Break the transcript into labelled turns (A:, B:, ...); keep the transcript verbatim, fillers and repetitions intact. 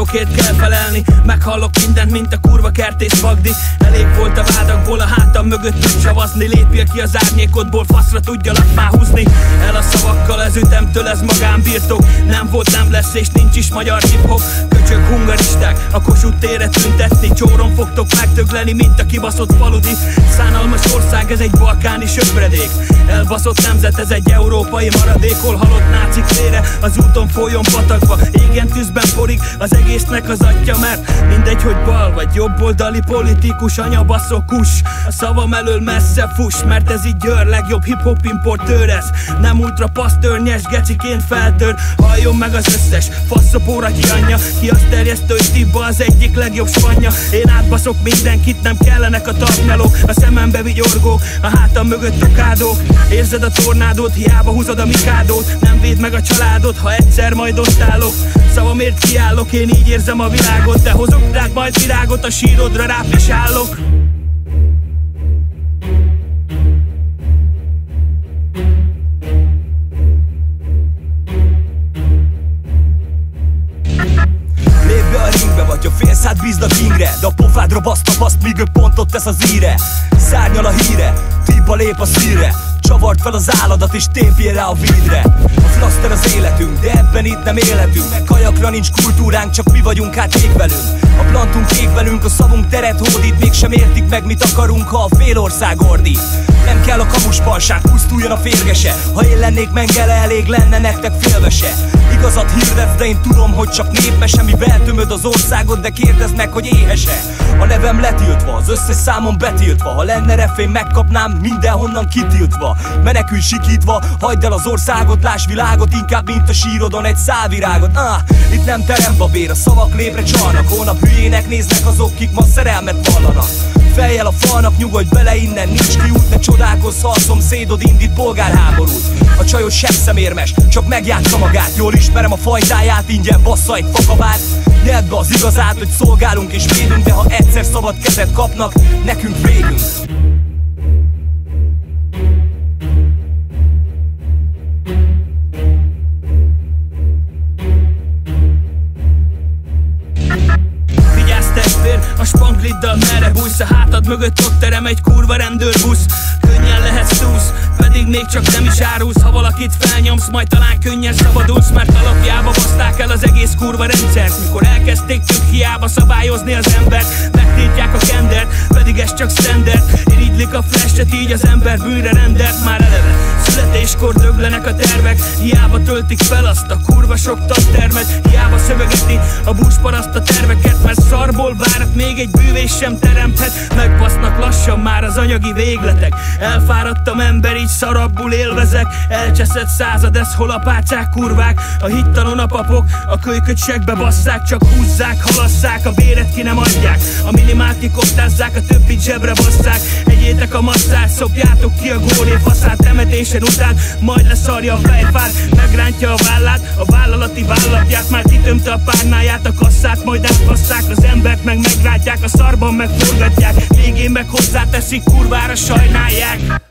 A: dolgokért kell felelni. Meghallok mindent, mint a kurva kertész Magdi. Elég volt a vádakból a hátam mögött úgy csavazni. Lépjél ki az árnyékodból, faszra tudjalak már húzni. El a szavakkal, ez ütemtől, ez magánbirtok. Nem volt, nem lesz és nincs is magyar hip-hop. Köcsök hungaristák, a Kossuth térre tüntetni. Csóron fogtok megtögleni, mint a kibaszott faludi. Szánalmas ország, ez egy balkáni söpredék. Elbaszott nemzet, ez egy európai maradékol. Halott nácik vére, az úton folyjon patakba. Égen tűzben porig az egésznek az atya. Mert mindegy, hogy bal vagy jobboldali politikus. Anya baszok kus, a szavam elől messze fuss. Mert ez így Győr legjobb hip-hop importőr. Ez nem ultra pasztörnyes, geciként feltör. Halljon meg az összes faszopóra ki anyja. Ki azt terjesztő, hogy Tibba az egyik legjobb spanya. Én átbaszok mindenkit, nem kellenek a tartnyalók. A szemembe vigyorgók, a hátam mögött tokádók. Érzed a tornádót, hiába húzod a mikádót. Nem véd meg a családot, ha egyszer majd ott állok. Szavamért kiállok, én így érzem a világot. De hozok rád majd virágot, a sírodra rápisálok.
B: Vagy a félszád bízd a kingre, de a pofádra baszta baszt, míg ő pontot tesz az íre. Szárnyal a híre, Tibba lép a szírre. Csavart fel az álladat és tépjél rá a vídre. A flaszter az életünk, de ebben itt nem élhetünk. Meg kajakra nincs kultúránk, csak mi vagyunk hát ég velünk. A plantunk ég velünk, a szavunk teret hódít. Mégsem értik meg, mit akarunk, ha a fél ország ordít. Nem kell a kamusbalság, pusztuljon a férgese. Ha én lennék Mengele, elég lenne nektek félvese. Igazat hirdetsz, de én tudom, hogy csak népmese. Mi beltömöd az országot, de kérdezd meg, hogy éhese. A nevem letiltva, az összes számom betiltva. Ha lenne refén, megkapnám mindenhonnan kitiltva. Menekülj sikítva, hagyd el az országot, láss világot, inkább mint a sírodon egy szálvirágot. Ah, itt nem terembabér, a szavak lébre csalnak. Holnap hülyének néznek azok, kik ma szerelmet vallanak. Fejjel a falnak, nyugodj bele innen, nincs kiút. Ne csodálkozz, ha a szomszédod indít polgárháborút. A csajos sem szemérmes, csak megjátsza magát. Jól ismerem a fajtáját, ingyen bassza egy fakabát. Nyeld be az igazát, hogy szolgálunk és védünk. De ha egyszer szabad kezet kapnak, nekünk végünk.
A: A spangliddal merre bújsz, a hátad mögött ott terem egy kurva rendőrbusz. Könnyen lehetsz túsz, pedig még csak nem is árulsz. Ha valakit felnyomsz, majd talán könnyen szabadulsz. Mert alapjába baszták el az egész kurva rendszert. Mikor elkezdték tök hiába szabályozni az embert. Megtiltják a kendert, pedig ez csak standard. Irigylik a flashet, így az ember bűnre rendelt. Már eleve születéskor döglenek a tervek. Hiába töltik fel azt a kurva sok tantermet. Hiába szövegeti a buszparaszt a terveket. Mert szarból várat még egy bűvés sem teremthet. Megbasznak lassan már az anyagi végletek. Elfáradtam ember, így szarabbul élvezek. Elcseszett század, ez hol a párcák kurvák. A hittalon a papok, a kölyköt segbe basszák. Csak húzzák, halasszák, a béret ki nem adják. A minimát kikoptázzák, a többit zsebre basszák. Egyétek a masszát, szopjátok ki a gólé faszát. Temetésen után majd leszarja a fejfát. Megrántja a vállát, a vállalati vállapját. Már kitömte a párnáját, a kasszát, majd átbasszák. Az embert meg megrátják, a szarban megforgatják. Végén meg hozzáteszik, kurvára sajnálják.